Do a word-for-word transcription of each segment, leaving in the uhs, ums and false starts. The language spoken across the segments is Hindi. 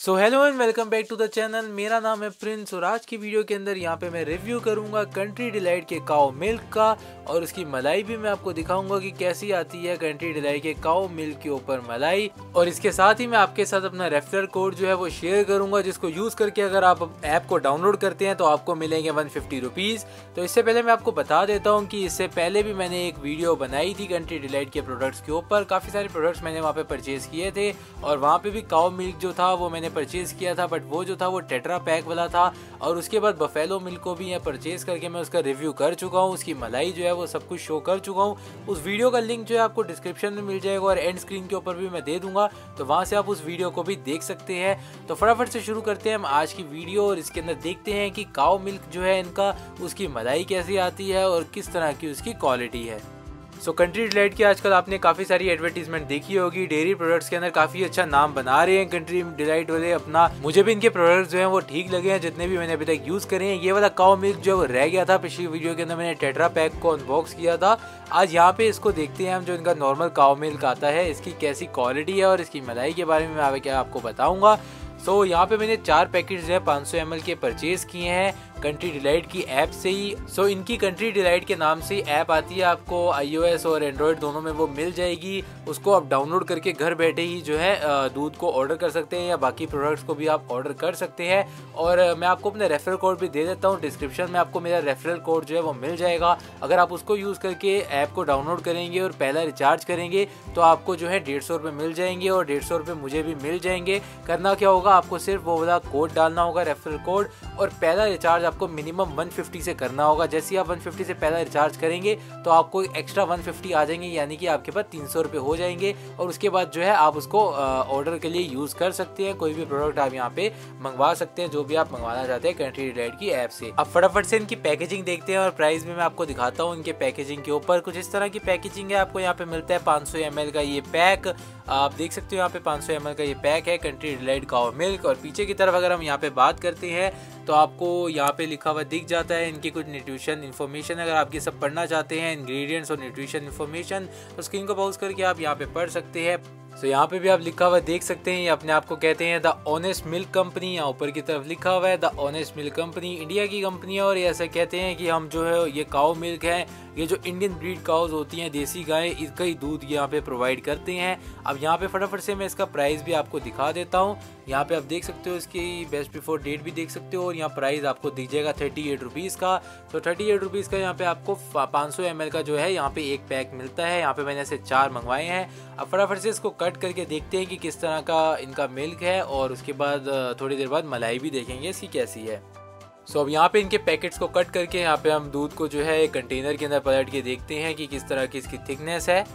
So hello and welcome back to the channel. मेरा नाम है प्रिंस और आज की वीडियो के अंदर यहाँ पे मैं रिव्यू करूंगा कंट्री डिलाइट के काओ मिल्क का और उसकी मलाई भी मैं आपको दिखाऊंगा कि कैसी आती है कंट्री डिलाइट के काओ मिल्क के ऊपर मलाई। और इसके साथ ही मैं आपके साथ अपना रेफरल कोड जो है वो शेयर करूंगा, जिसको यूज करके अगर आप ऐप को डाउनलोड करते हैं तो आपको मिलेंगे वन फिफ्टी रुपीज। तो इससे पहले मैं आपको बता देता हूँ कि इससे पहले भी मैंने एक वीडियो बनाई थी कंट्री डिलाइट के प्रोडक्ट्स के ऊपर। काफी सारे प्रोडक्ट्स मैंने वहाँ पे परचेज किए थे और वहाँ पे भी काओ मिल्क जो था वो मैंने परचेज किया था, बट वो जो था वो टेट्रा पैक वाला था। और उसके बाद बफेलो मिल्क को भी यहाँ परचेज करके मैं उसका रिव्यू कर चुका हूँ, उसकी मलाई जो है वो सब कुछ शो कर चुका हूँ। उस वीडियो का लिंक जो है आपको डिस्क्रिप्शन में मिल जाएगा और एंड स्क्रीन के ऊपर भी मैं दे दूंगा, तो वहां से आप उस वीडियो को भी देख सकते हैं। तो फटाफट से शुरू करते हैं हम आज की वीडियो और इसके अंदर देखते हैं कि काओ मिल्क जो है इनका उसकी मलाई कैसी आती है और किस तरह की उसकी क्वालिटी है। सो कंट्री डिलाइट की आजकल आपने काफ़ी सारी एडवर्टीजमेंट देखी होगी, डेयरी प्रोडक्ट्स के अंदर काफ़ी अच्छा नाम बना रहे हैं कंट्री डिलाइट वाले अपना। मुझे भी इनके प्रोडक्ट्स जो हैं वो ठीक लगे हैं जितने भी मैंने अभी तक यूज़ करे हैं। ये वाला काओ मिल्क जो है वो रह गया था, पिछली वीडियो के अंदर मैंने टेट्रा पैक को अनबॉक्स किया था। आज यहाँ पे इसको देखते हैं हम, जो इनका नॉर्मल काओ मिल्क आता है इसकी कैसी क्वालिटी है और इसकी मलाई के बारे में मैं क्या आपको बताऊँगा। सो so, यहाँ पे मैंने चार पैकेट जो है पाँच सौ एम एल के परचेज किए हैं कंट्री डिलाइट की ऐप से ही। सो so, इनकी कंट्री डिलाइट के नाम से ऐप आती है, आपको आईओएस और एंड्रॉयड दोनों में वो मिल जाएगी। उसको आप डाउनलोड करके घर बैठे ही जो है दूध को ऑर्डर कर सकते हैं या बाकी प्रोडक्ट्स को भी आप ऑर्डर कर सकते हैं। और मैं आपको अपना रेफरल कोड भी दे देता हूँ, डिस्क्रिप्शन में आपको मेरा रेफरल कोड जो है वो मिल जाएगा। अगर आप उसको यूज़ करके ऐप को डाउनलोड करेंगे और पहला रिचार्ज करेंगे तो आपको जो है डेढ़ सौ रुपये मिल जाएंगे और डेढ़ सौ रुपये मुझे भी मिल जाएंगे। करना क्या होगा, आपको सिर्फ वो वाला कोड डालना होगा, रेफरल कोड, और पहला रिचार्ज आपको मिनिमम वन फिफ्टी से करना होगा। जैसे ही आप वन फिफ्टी से पहला रिचार्ज करेंगे तो आपको एक्स्ट्रा वन फिफ्टी आ जाएंगे, यानी कि आपके पास तीन सौ रुपये हो जाएंगे। और उसके बाद जो है आप उसको ऑर्डर के लिए यूज़ कर सकते हैं। कोई भी प्रोडक्ट आप यहाँ पे मंगवा सकते हैं, जो भी आप मंगवाना चाहते हैं कंट्री डिलाइट की ऐप से। अब फटाफट से इनकी पैकेजिंग देखते हैं और प्राइस भी मैं आपको दिखाता हूँ। इनके पैकेजिंग के ऊपर कुछ इस तरह की पैकेजिंग है। आपको यहाँ पे मिलता है पाँच सौ एम एल का ये पैक, आप देख सकते हो यहाँ पे पाँच सौ एम एल का ये पैक है कंट्री डिलाइट काओ मिल्क। और पीछे की तरफ अगर हम यहाँ पे बात करते हैं तो आपको यहाँ पे लिखा हुआ दिख जाता है इनकी कुछ न्यूट्रिशन इन्फॉर्मेशन। अगर आप ये सब पढ़ना चाहते हैं, इंग्रेडिएंट्स और न्यूट्रिशन इन्फॉर्मेशन, तो स्क्रीन को पॉज करके आप यहाँ पे पढ़ सकते हैं। तो so, यहाँ पे भी आप लिखा हुआ देख सकते हैं, ये अपने आप को कहते हैं द ऑनेस्ट मिल्क कंपनी। यहाँ ऊपर की तरफ लिखा हुआ है the honest milk company, India की कंपनी है। और ये ऐसा कहते हैं कि हम जो है ये काओ मिल्क है, ये जो इंडियन ब्रीड काउज होती हैं, देसी गायें, इसका ही दूध यहाँ पे प्रोवाइड करते हैं। अब यहाँ पे फटाफट से मैं इसका प्राइस भी आपको दिखा देता हूँ। यहाँ पे आप देख सकते हो इसकी बेस्ट बिफोर डेट भी देख सकते हो और यहाँ प्राइस आपको दिख जाएगा थर्टी एट रुपीज़ का। तो थर्टी एट रुपीज़ का यहाँ पे आपको पाँच सौ एम एल का जो है यहाँ पे एक पैक मिलता है। यहाँ पे मैंने ऐसे चार मंगवाए हैं। अब फटाफट से इसको कट करके देखते हैं कि किस तरह का इनका मिल्क है और उसके बाद थोड़ी देर बाद मलाई भी देखेंगे इसकी कैसी है। सो so, अब यहाँ पे इनके पैकेट्स को कट करके यहाँ पे हम दूध को जो है एक कंटेनर के अंदर पलट के देखते हैं कि किस तरह की इसकी थिकनेस है।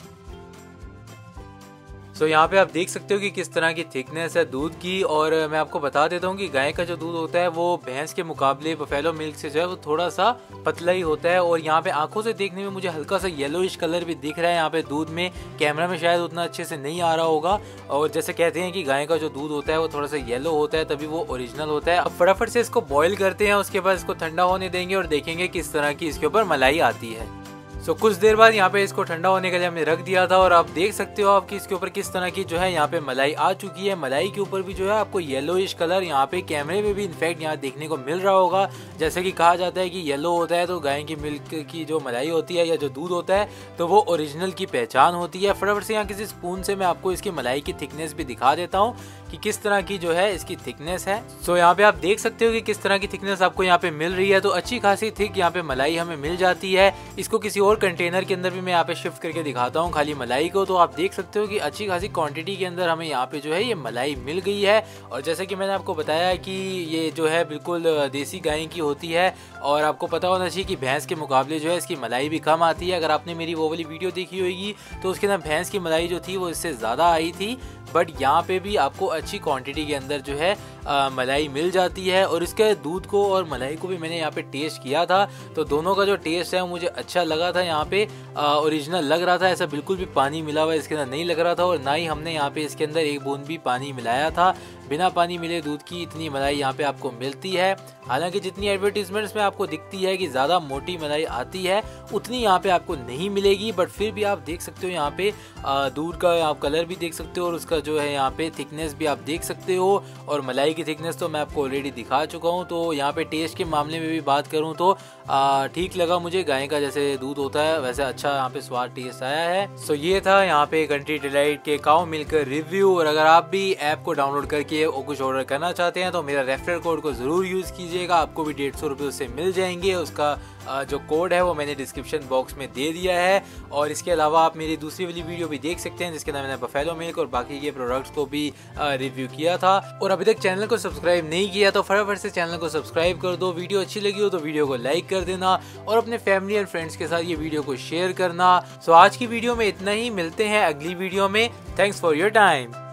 सो so, यहाँ पे आप देख सकते हो कि किस तरह की थिकनेस है दूध की। और मैं आपको बता देता हूँ कि गाय का जो दूध होता है वो भैंस के मुकाबले बफेलो मिल्क से जो है वो थोड़ा सा पतला ही होता है। और यहाँ पे आंखों से देखने में मुझे हल्का सा येलोइश कलर भी दिख रहा है यहाँ पे दूध में, कैमरा में शायद उतना अच्छे से नहीं आ रहा होगा। और जैसे कहते हैं कि गाय का जो दूध होता है वो थोड़ा सा येलो होता है, तभी वो ओरिजिनल होता है। अब फटाफट से इसको बॉईल करते हैं, उसके बाद इसको ठंडा होने देंगे और देखेंगे किस तरह की इसके ऊपर मलाई आती है। सो so, कुछ देर बाद यहाँ पे इसको ठंडा होने के लिए हमने रख दिया था और आप देख सकते हो आपकी इसके ऊपर किस तरह की जो है यहाँ पे मलाई आ चुकी है। मलाई के ऊपर भी जो है आपको येलोइश कलर यहाँ पे कैमरे में भी इनफैक्ट यहाँ देखने को मिल रहा होगा। जैसे कि कहा जाता है कि येलो होता है तो गाय की मिल्क की जो मलाई होती है या जो दूध होता है तो वो ओरिजिनल की पहचान होती है। फटाफट से यहाँ किसी स्पून से मैं आपको इसकी मलाई की थिकनेस भी दिखा देता हूँ कि किस तरह की जो है इसकी थिकनेस है। सो so, यहाँ पे आप देख सकते हो कि किस तरह की थिकनेस आपको यहाँ पे मिल रही है। तो अच्छी खासी थिक यहाँ पे मलाई हमें मिल जाती है। इसको किसी और कंटेनर के अंदर भी मैं यहाँ पे शिफ्ट करके दिखाता हूँ खाली मलाई को, तो आप देख सकते हो कि अच्छी खासी क्वांटिटी के अंदर हमें यहाँ पे जो है ये मलाई मिल गई है। और जैसे कि मैंने आपको बताया कि ये जो है बिल्कुल देसी गाय की होती है और आपको पता होना चाहिए कि भैंस के मुकाबले जो है इसकी मलाई भी कम आती है। अगर आपने मेरी वो वाली वीडियो देखी होगी तो उसके अंदर भैंस की मलाई जो थी वो इससे ज़्यादा आई थी, बट यहाँ पे भी आपको अच्छी क्वांटिटी के अंदर जो है आ, मलाई मिल जाती है। और इसके दूध को और मलाई को भी मैंने यहाँ पे टेस्ट किया था, तो दोनों का जो टेस्ट है वो मुझे अच्छा लगा था। यहाँ पे ओरिजिनल लग रहा था, ऐसा बिल्कुल भी पानी मिला हुआ इसके अंदर नहीं लग रहा था और ना ही हमने यहाँ पे इसके अंदर एक बूंद भी पानी मिलाया था। बिना पानी मिले दूध की इतनी मलाई यहाँ पे आपको मिलती है। हालांकि जितनी एडवर्टीजमेंट्स में आपको दिखती है कि ज़्यादा मोटी मलाई आती है उतनी यहाँ पे आपको नहीं मिलेगी, बट फिर भी आप देख सकते हो यहाँ पे दूध का आप कलर भी देख सकते हो और उसका जो है यहाँ पे थिकनेस भी आप देख सकते हो। और मलाई की थिकनेस तो मैं आपको ऑलरेडी दिखा चुका हूँ। तो यहाँ पे टेस्ट के मामले में भी बात करूँ तो ठीक लगा मुझे, गाय का जैसे दूध होता है वैसे अच्छा यहाँ पे स्वाद टेस्ट आया है। सो ये था यहाँ पे कंट्री डिलाइट के काऊ मिल्क रिव्यू। और अगर आप भी ऐप को डाउनलोड करके और कुछ ऑर्डर करना चाहते हैं तो मेरा रेफरल कोड को जरूर यूज कीजिएगा, आपको भी डेढ़ सौ रुपये उससे मिल जाएंगे। उसका जो कोड है वो मैंने डिस्क्रिप्शन बॉक्स में दे दिया है। और इसके अलावा आप मेरी दूसरी वाली वीडियो भी देख सकते हैं जिसके अंदर मैंने बफेलो मिल्क और बाकी के प्रोडक्ट्स को भी रिव्यू किया था। और अभी तक चैनल को सब्सक्राइब नहीं किया तो फटाफट से चैनल को सब्सक्राइब कर दो। वीडियो अच्छी लगी हो तो वीडियो को लाइक कर देना और अपने फैमिली एंड फ्रेंड्स के साथ ये वीडियो को शेयर करना। सो आज की वीडियो में इतना ही, मिलते हैं अगली वीडियो में। Thanks for your time.